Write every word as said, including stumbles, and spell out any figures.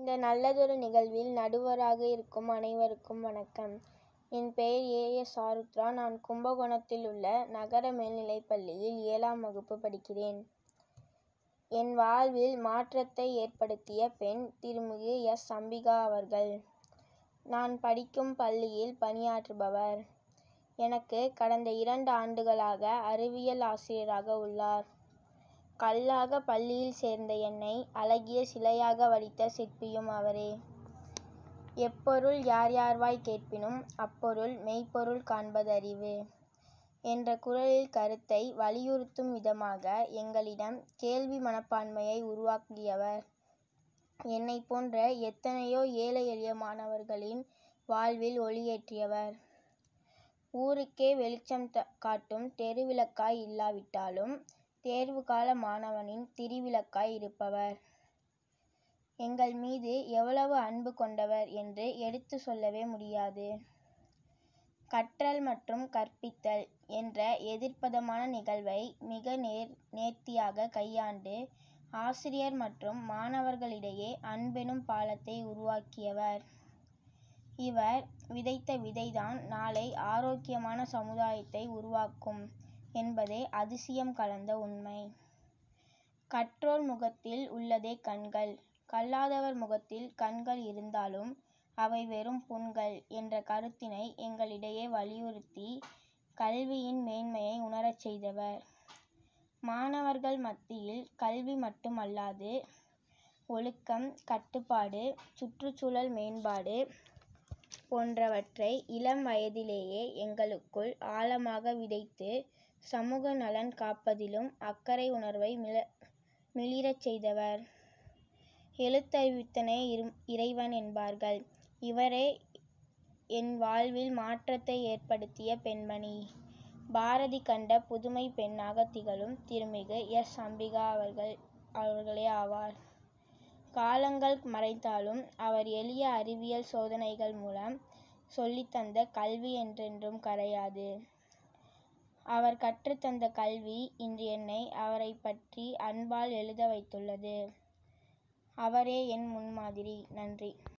இந்த நல்லதொரு நிகழ்வில் நடுவராக இருக்கும் அனைவருக்கும் வணக்கம். என் பெயர் ஏ எஸ் ஆருத்ரா. நான் கும்பகோணத்தில் உள்ள நகர மேல்நிலைப்பள்ளியில் ஏழாம் வகுப்பு படிக்கிறேன். என் வாழ்வில் மாற்றத்தை ஏற்படுத்திய பெண் திருமிகு எஸ் அம்பிகா அவர்கள். நான் படிக்கும் பள்ளியில் பணியாற்றுபவர். எனக்கு கடந்த இரண்டு ஆண்டுகளாக அறிவியல் ஆசிரியராக உள்ளார். கல்லாக பள்ளியில் சேர்ந்த என்னை அழகிய சிலையாக வடித்த சிற்பியும் அவரே. எப்பொருள் யார் யார்வாய் கேட்பினும் அப்பொருள் மெய்ப்பொருள் காண்பதறிவு என்ற குறளில் கருத்தை வலியுறுத்தும் விதமாக எங்களிடம் கேள்வி மனப்பான்மையை உருவாக்கியவர். என்னை போன்ற எத்தனையோ ஏழை எளிய மாணவர்களின் வாழ்வில் ஒளியேற்றியவர். ஊருக்கே வெளிச்சம் காட்டும் தெருவிளக்காய் இல்லாவிட்டாலும் தேர்வு கால மாணவனின் திரிவிளக்காய் இருப்பவர். எங்கள் மீது எவ்வளவு அன்பு கொண்டவர் என்று எடுத்து சொல்லவே முடியாது. கற்றல் மற்றும் கற்பித்தல் என்ற எதிர்ப்பதமான நிகழ்வை மிக நேர் நேர்த்தியாக கையாண்டு ஆசிரியர் மற்றும் மாணவர்களிடையே அன்பெனும் பாலத்தை உருவாக்கியவர். இவர் விதைத்த விதைதான் நாளை ஆரோக்கியமான சமுதாயத்தை உருவாக்கும் என்பதே அதிசயம் கலந்த உண்மை. கற்றோர் முகத்தில் உள்ளதே கண்கள், கல்லாதவர் முகத்தில் கண்கள் இருந்தாலும் அவை வெறும் புண்கள் என்ற கருத்தினை எங்களிடையே வலியுறுத்தி கல்வியின் மேன்மையை உணரச் செய்தவர். மாணவர்கள் மத்தியில் கல்வி மட்டுமல்லாது ஒழுக்கம், கட்டுப்பாடு, சுற்றுச்சூழல் மேம்பாடு போன்றவற்றை இளம் வயதிலேயே எங்களுக்குள் ஆழமாக விதைத்து சமூக நலன் காப்பதிலும் அக்கறை உணர்வை மிள மிளிரச் செய்தவர். எழுத்தறிவித்தனே இறைவன் என்பார்கள். இவரே என் வாழ்வில் மாற்றத்தை ஏற்படுத்திய பெண்மணி. பாரதி கண்ட புதுமை பெண்ணாக திகழும் திருமிகு எஸ் அம்பிகா அவர்கள் அவர்களே ஆவார். காலங்கள் மறைந்தாலும் அவர் எளிய அறிவியல் சோதனைகள் மூலம் சொல்லித்தந்த கல்வி என்றென்றும் கரையாது. அவர் கற்றுத்தந்த கல்வி இன்று என்னை அவரை பற்றி அன்பால் எழுத வைத்துள்ளது. அவரே என் முன்மாதிரி. நன்றி.